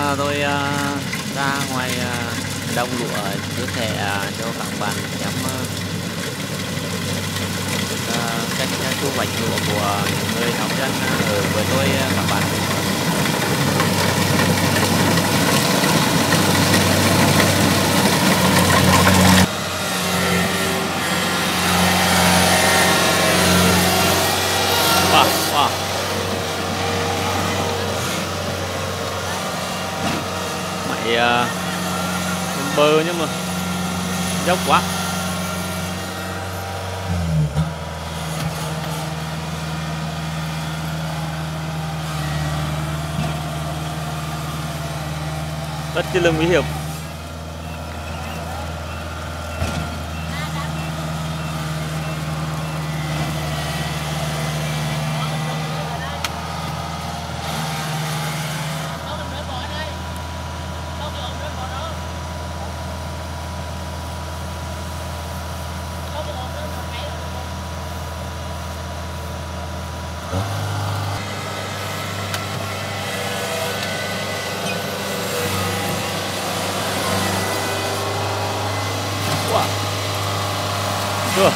tôi ra ngoài đồng lúa chia sẻ cho các bạn xem cách thu hoạch lúa của những người nông dân ở với tôi các bạn. Wow. Mày bờ nhưng mà dốc quá. Rất chi là nguy hiểm. Chưa.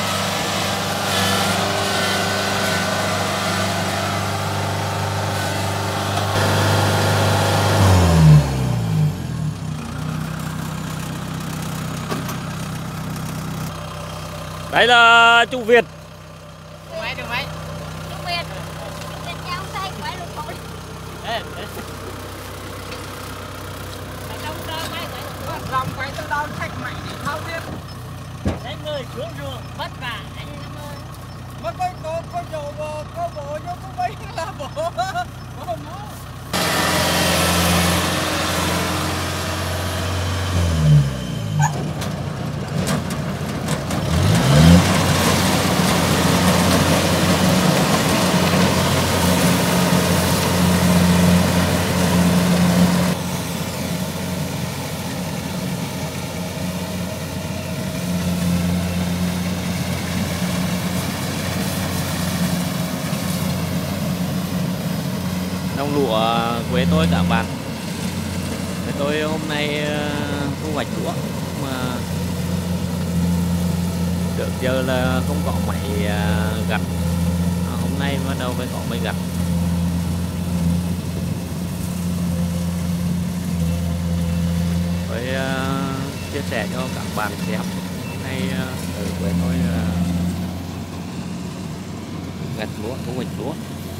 Đấy là chú Việt. Được mấy? Chú Việt. Việt nhau tay quay lục thôi. Lòng quay từ đâu thạch mạnh thì thao tiếp. Đấy người xuống ruộng vất vả anh em ơi. Mất mấy có dầu có bộ cho có mấy là bộ. Có không nó. Đồng lúa quê tôi các bạn. Tôi hôm nay thu hoạch lúa mà trước giờ là không có máy gặt. Hôm nay bắt đầu mới có máy gặt. Tôi chia sẻ cho các bạn xem. Hôm nay ở quê tôi gặt lúa, thu hoạch lúa.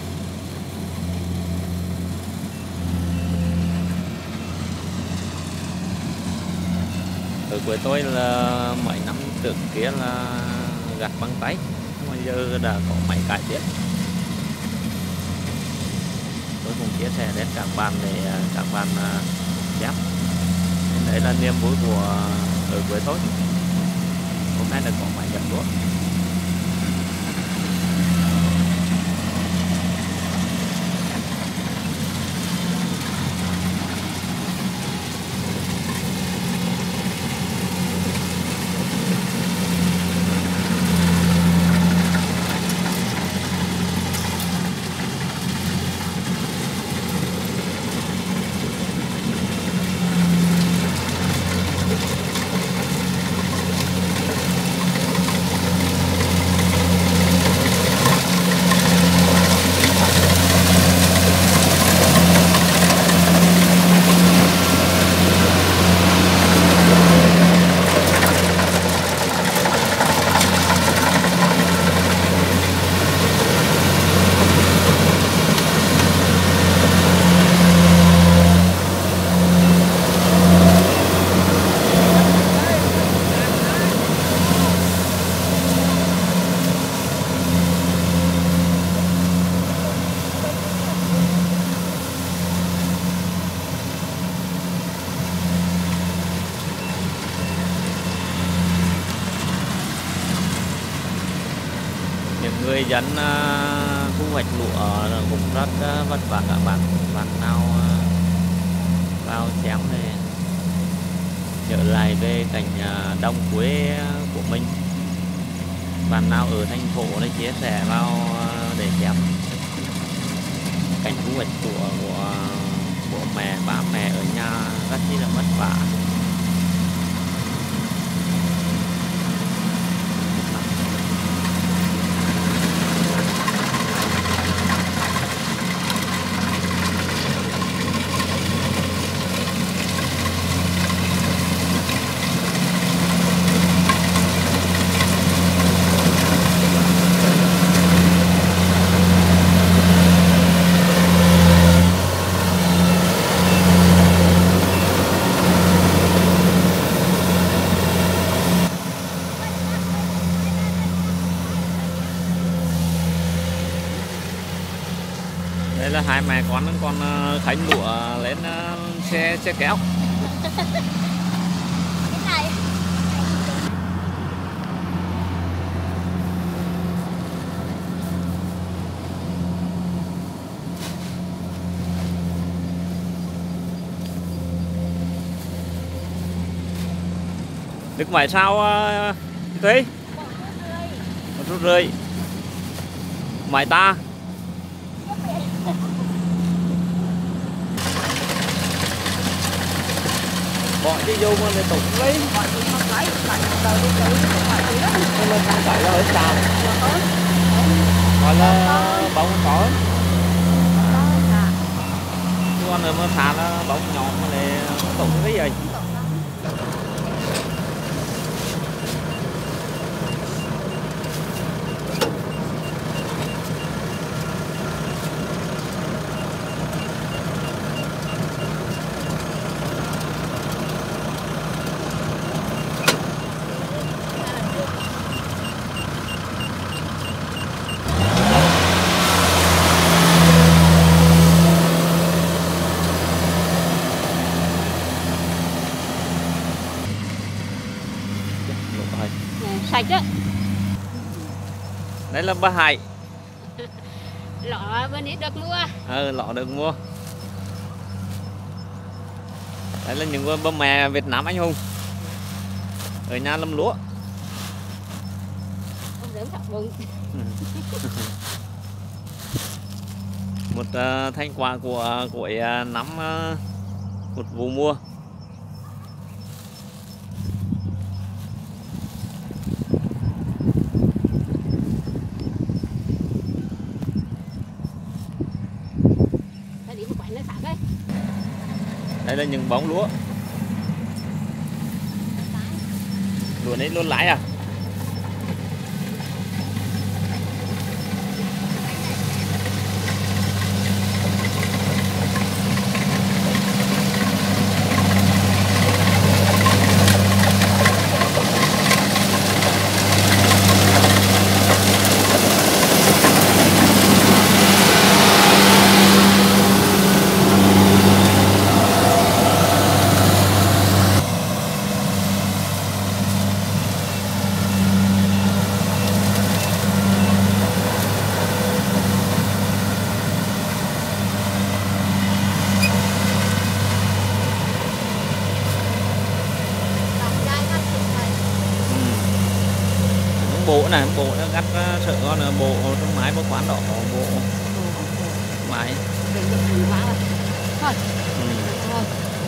Ở quê tôi là mấy năm trước kia là gặt bằng tay, mà giờ đã có máy cải tiến. Tôi cũng chia sẻ đến các bạn để các bạn xem. Đấy là niềm vui của ở quê tôi. Hôm nay là có máy gặt lúa. Người dân thu hoạch lúa cũng rất vất vả các bạn. Bạn nào vào xem này trở lại về cảnh đồng quê của mình. Bạn nào ở thành phố để chia sẻ vào để xem cảnh thu hoạch của mẹ ba mẹ ở nhà rất chi là vất vả. Đây là hai mẹ con còn khánh lụa lên xe kéo. Cái này Được mày sao Thúy? Một rút rưỡi. Mày ta bỏ đi vô mà để tụng lấy Mọi người không lấy, tại đầu đi tự mọi người đó. lên không phải là ở sao gọi là bóng có chứ còn mà thả nó bóng nhọn mà để tụng cái gì sạch á. đấy là ba Hải Lọ bên ít được mua. lọ được mua. Đấy là những bông mè Việt Nam anh hùng ở nhà lâm lúa. Không dám thọc bụng. Một thành quả của cuối năm một vụ mùa. Đây là những bóng lúa. Lúa này luôn lái à? Bộ này, bộ nó gắt sợ con là bộ trong máy bốc quán đỏ bộ máy. Thôi. Thôi.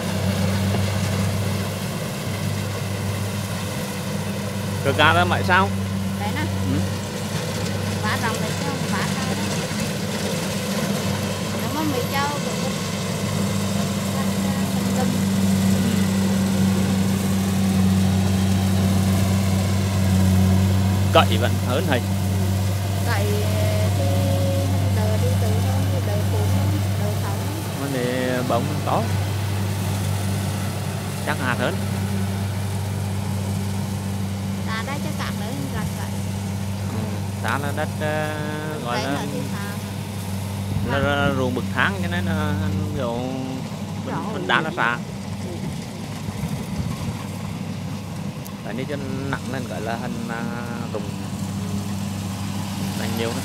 Cơ cá đó mày sao? Đấy nè. Bá rồng đấy chứ không bá sao đó. Nó mà mì châu cũng tâm. Cậy vẫn hớn hình. Cậy thì đờ đi từ thôi, đờ phụ thôi, đờ sáu. Mà để bóng có. Chắc hạt hơn. Ta đây cho cạn nữa rạch vậy. Ta là đất gọi là ruộng bậc thang cho nên là kiểu mình đá nó xa. Tại đi cho nặng nên gọi là hình rụng đánh nhiều nữa.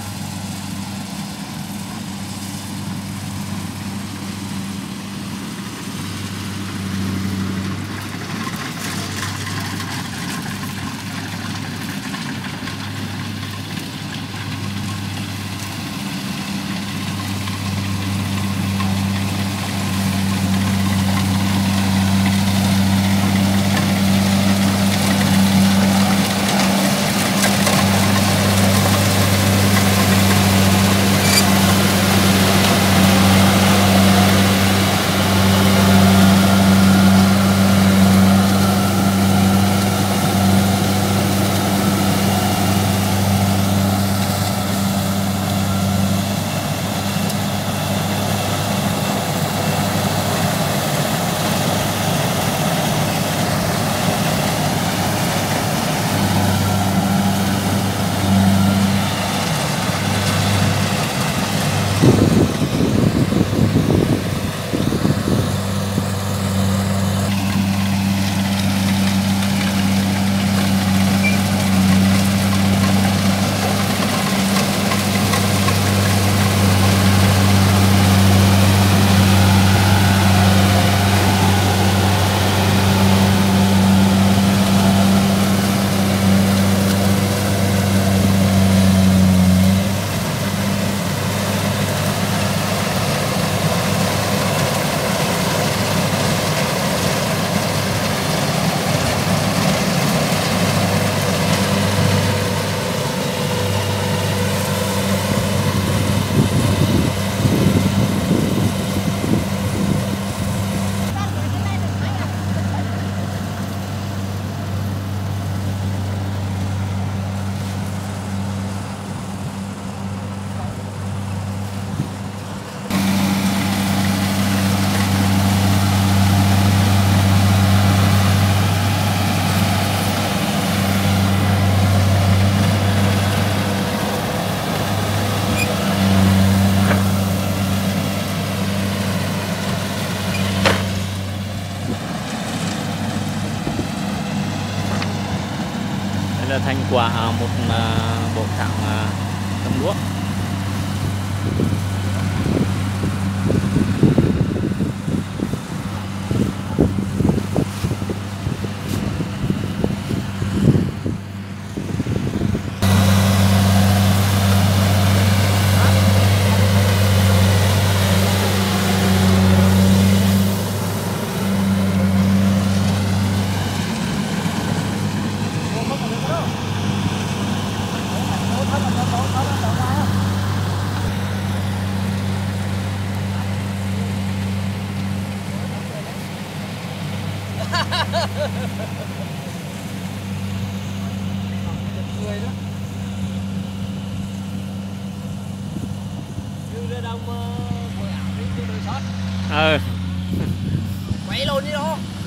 là thành quả một bộ thẳng tấm lúa. Người đó. Như ra đông quay ảo đi đường sót. Ừ. Quay luôn đi đó.